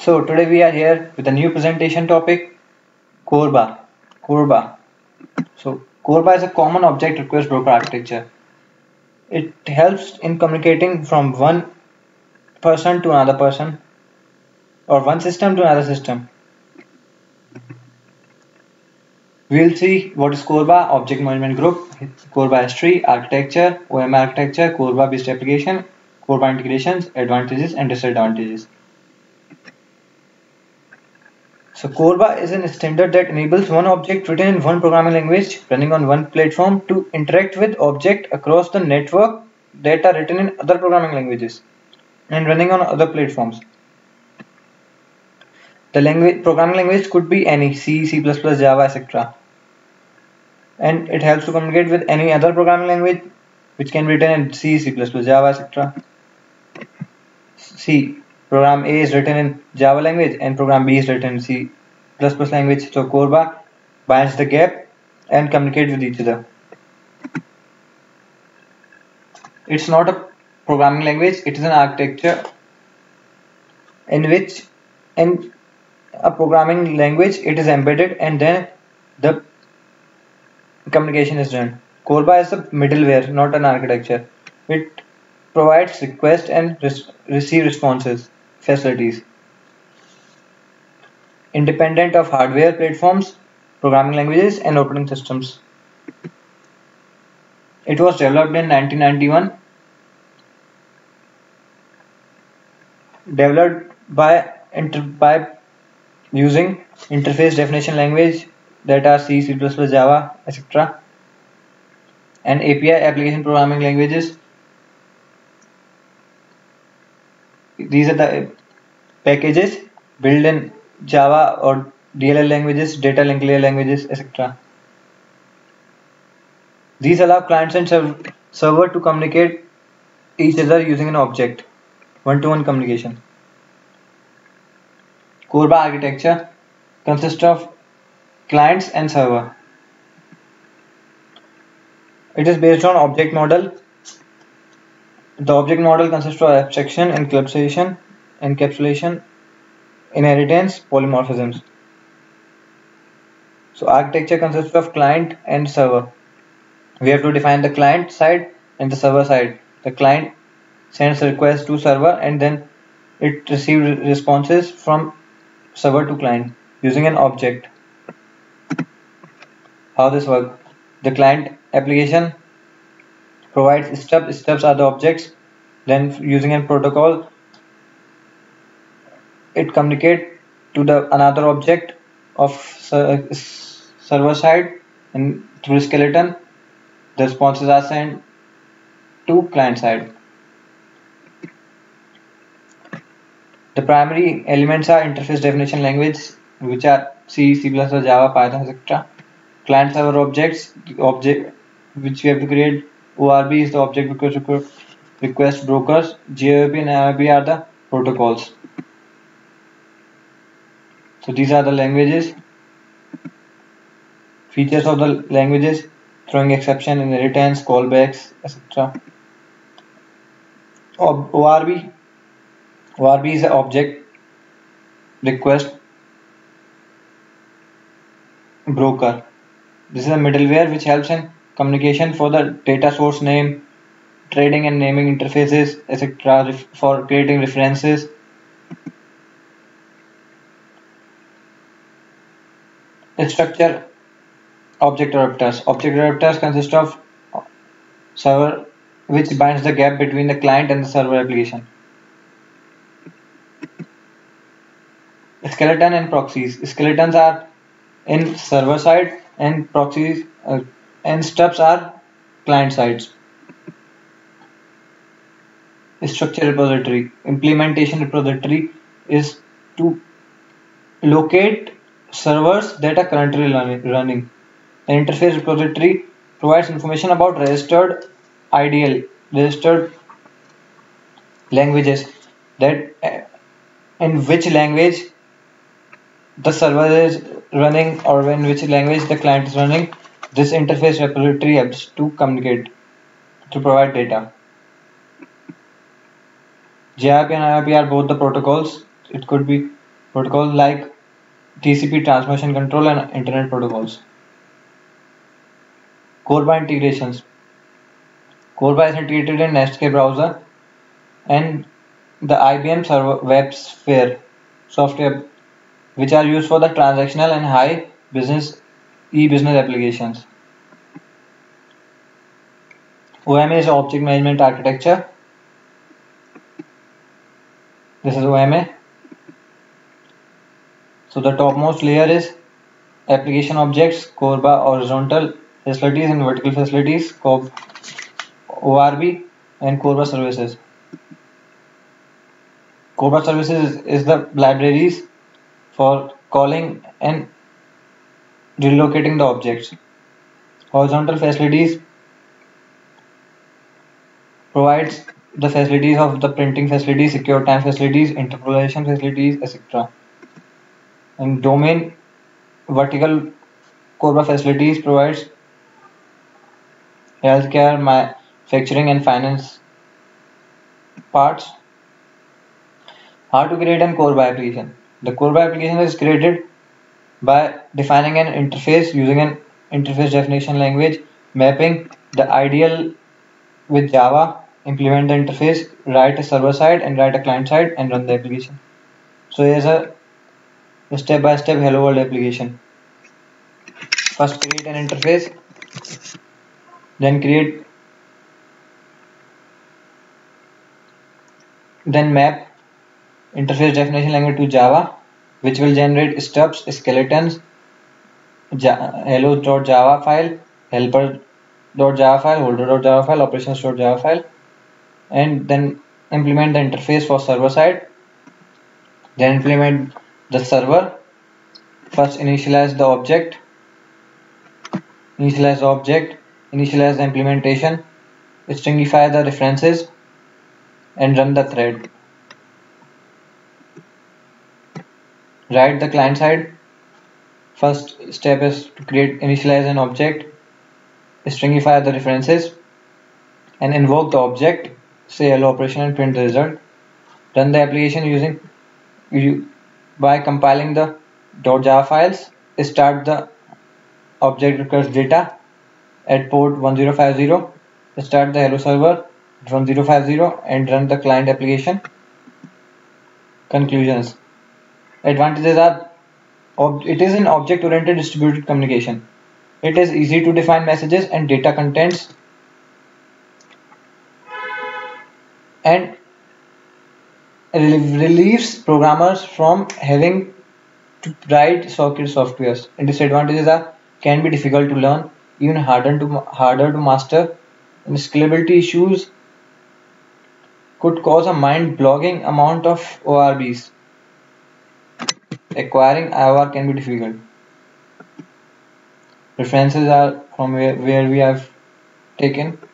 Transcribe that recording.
So today we are here with a new presentation topic, CORBA. CORBA. So CORBA is a common object request broker architecture. It helps in communicating from one person to another person or one system to another system. We'll see what is CORBA, object management group, CORBA history, architecture, OM architecture, CORBA based application, CORBA integrations, advantages and disadvantages. So CORBA is a standard that enables one object written in one programming language running on one platform to interact with objects across the network that are written in other programming languages and running on other platforms. The programming language could be any C, C++, Java, etc. And it helps to communicate with any other programming language which can be written in C, C++, Java, etc. C. Program A is written in Java language and program B is written in C++ language. So CORBA binds the gap and communicate with each other. It's not a programming language, it is an architecture in which in a programming language it is embedded and then the communication is done. CORBA is a middleware, not an architecture. It provides request and receive responses facilities. Independent of hardware platforms, programming languages and operating systems. It was developed in 1991. Developed by using interface definition language that are C, C++, Java, etc. and API application programming languages. These are the packages built in Java or DLL languages, data link layer languages, etc. These allow clients and server to communicate each other using an object, one-to-one communication. CORBA architecture consists of clients and server. It is based on object model. The object model consists of abstraction, encapsulation, inheritance, polymorphisms. So architecture consists of client and server. We have to define the client side and the server side. The client sends a request to server and then it receives responses from server to client using an object. How this works? The client application provides steps. Steps are the objects. Then using a protocol, it communicates to the another object of server side, and through skeleton, the responses are sent to client side. The primary elements are interface definition language, which are C, C++, Java, Python, etc. Client server objects, the object which we have to create. ORB is the object request brokers. GOP and IOP are the protocols. So these are the languages. Features of the languages: throwing exception, inheritance, callbacks, etc. ORB is an object request broker. This is a middleware which helps in communication for the data source name, trading and naming interfaces, etc. for creating references. Structure object adapters. Object adapters consist of server which binds the gap between the client and the server application. Skeleton and proxies. Skeletons are in server side and proxies and stubs are client sides. Structure repository. Implementation repository is to locate servers that are currently running. An interface repository provides information about registered languages, that in which language the server is running or in which language the client is running. This interface repository helps to communicate, to provide data. GIP and IOP are both the protocols. It could be protocols like TCP, transmission control, and internet protocols. CORBA integrations. CORBA is integrated in Netscape browser and the IBM server WebSphere software, which are used for the transactional and high business e-business applications. OMA is object management architecture. This is OMA. So the topmost layer is application objects, CORBA horizontal facilities and vertical facilities, ORB, and CORBA services. CORBA services is the libraries for calling and relocating the objects. Horizontal facilities provides the facilities of the printing facilities, secure time facilities, interpolation facilities, etc. And domain vertical CORBA facilities provides healthcare, manufacturing, and finance parts. How to create an CORBA application? The CORBA application is created by defining an interface using an interface definition language, mapping the ideal with Java, implement the interface, write a server side and write a client side, and run the application. So here's a step-by-step hello world application. First create an interface, then map interface definition language to Java, which will generate stubs, skeletons, hello.java file, helper.java file, holder.java file, operations.java file, and then implement the interface for server side. Then implement the server. First initialize the object, initialize the implementation, stringify the references, and run the thread. Write the client side. First step is to initialize an object, stringify the references, and invoke the object, say hello operation, and print the result. Run the application by compiling the .java files. Start the object request data at port 1050. Start the hello server 1050 and run the client application. Conclusions. Advantages are it is an object-oriented distributed communication. It is easy to define messages and data contents, and relieves programmers from having to write socket softwares. And disadvantages are can be difficult to learn, even harder to master, and scalability issues could cause a mind-blogging amount of ORBs. Acquiring IOR can be difficult. References are from where we have taken.